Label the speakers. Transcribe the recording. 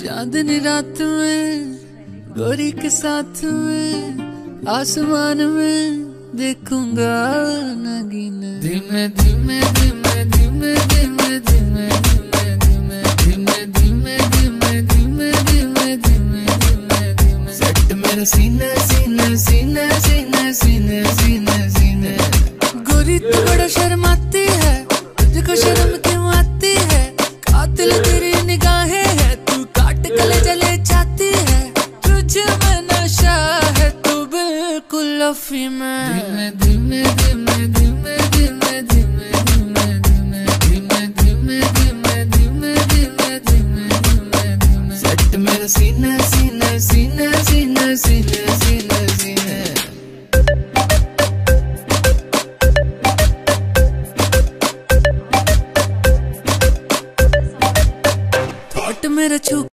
Speaker 1: चांदनी रात में गोरी के साथ में आसमान में देखूंगा नगीना। धीमे धीमे धीमे धीमे धीमे धीमे धीमे धीमे धीमे धीमे धीमे धीमे धीमे धीमे धीमे सेट मेरा सीना सीना सीना सीना सीना सीना सीना। गोरी तू बड़ा शर्माती है, तुझको शर्म क्यों आती है? कातिल तेरी निगाहें है, तू काट गले जले जाती है। तुझ में नशा है, तू बिल्कुल अफी में। धीमे धीमे धीमे धीमे धीमे धीमे धीमे धीमे धीमे धीमे धीमे धीमे धीमे धीमे धीमे सेट मेरा सीना सीना सीना सीना सीना सीना सीना। थॉट मेरा छू